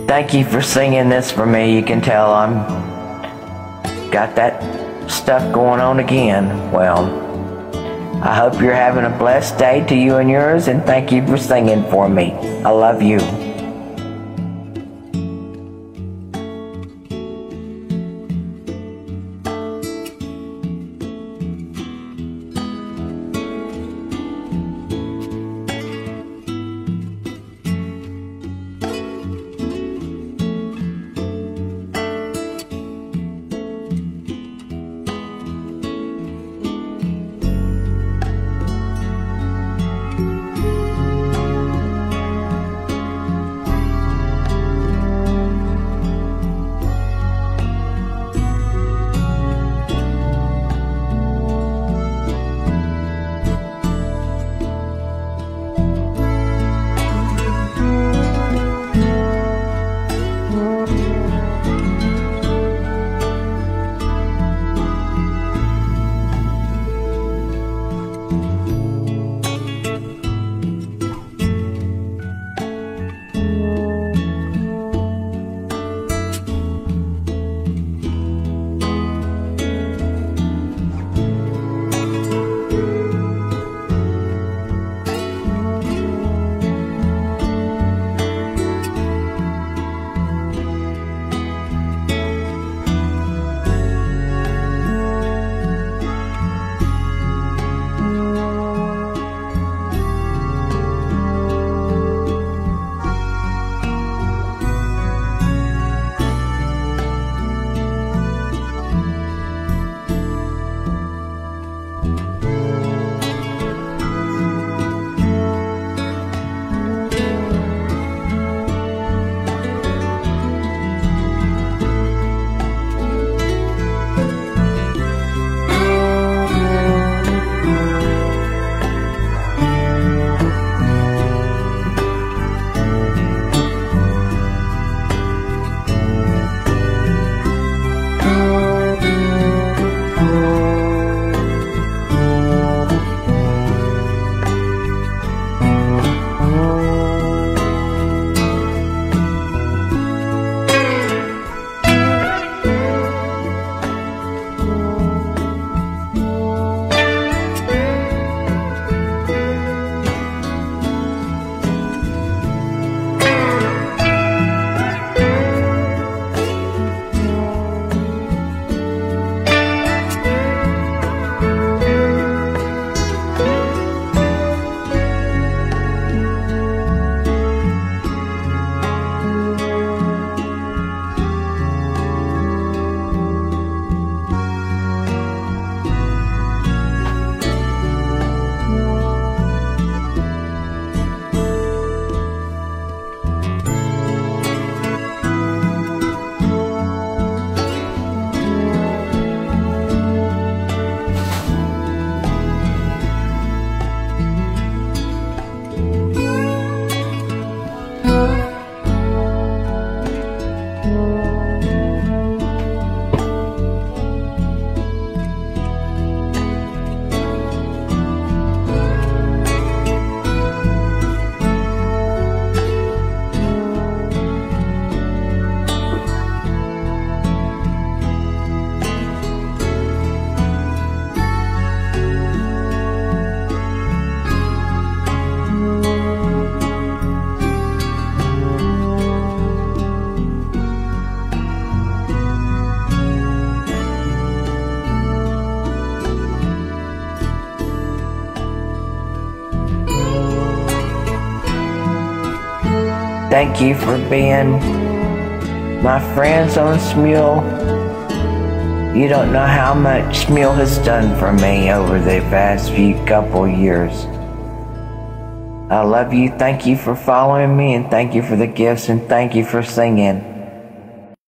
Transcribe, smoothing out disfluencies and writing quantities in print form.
Thank you for singing this for me. You can tell I'm got that stuff going on again. Well, I hope you're having a blessed day to you and yours, and thank you for singing for me. I love you. Thank you for being my friends on Smule. You don't know how much Smule has done for me over the past few couple years. I love you. Thank you for following me, and thank you for the gifts, and thank you for singing.